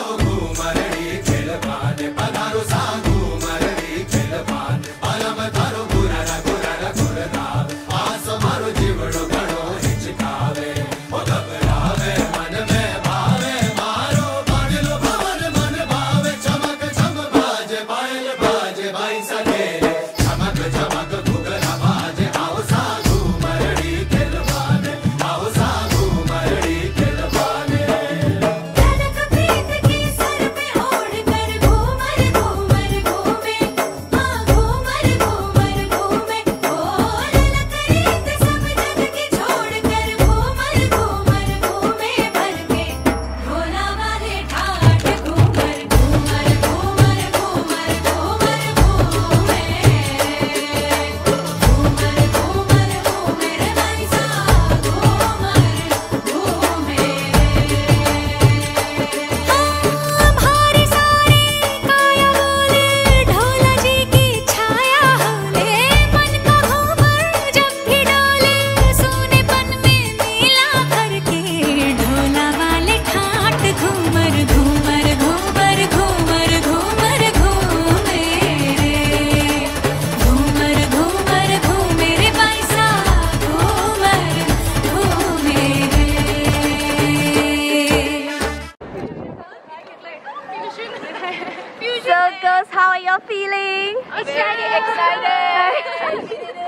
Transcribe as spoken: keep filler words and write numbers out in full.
आओ घूमरड़ी खेलवाने पधारो सा घूमरड़ी खेलवाने अलम थारो गुररा गुररा गुररावे आस मारो जीवड़ो घणो हिचकावे ओ घबरावे मन में भावे मारो बांधलो भवन मन भावे चमक चम बाजे पायल बाजे बाई सकेले चमक चमक घुघरा बाजे आओ सा घूमरड़ी खेलवाने आओ सा घूमरड़ी खेलवाने कनक प्रीत के सर पे ओढ़ कर घूमर घूमर घूमे हाँ घूमर घूमर घूमे ओ ललक रीत सब जग की छोड़ कर घूमर घूमर घूमे भर के ढोला वाले ठाठ घूमर घूमर घूमर घूमर घूमर घूमे घूमर घूमर घूमर भाई सा घूमर घूमे भारी सारे काया बोले ढोला जी की छाया होले मन का घूमर जब भी डोले सोनेपन में नीला भर के ढोला वाले ठाठ घूमर घूमर घूमर घूमर घूमर घूमे घूमर घूमर घूमे रे पैसा घूमर घूमे So girls, how are you feeling? Excited, excited.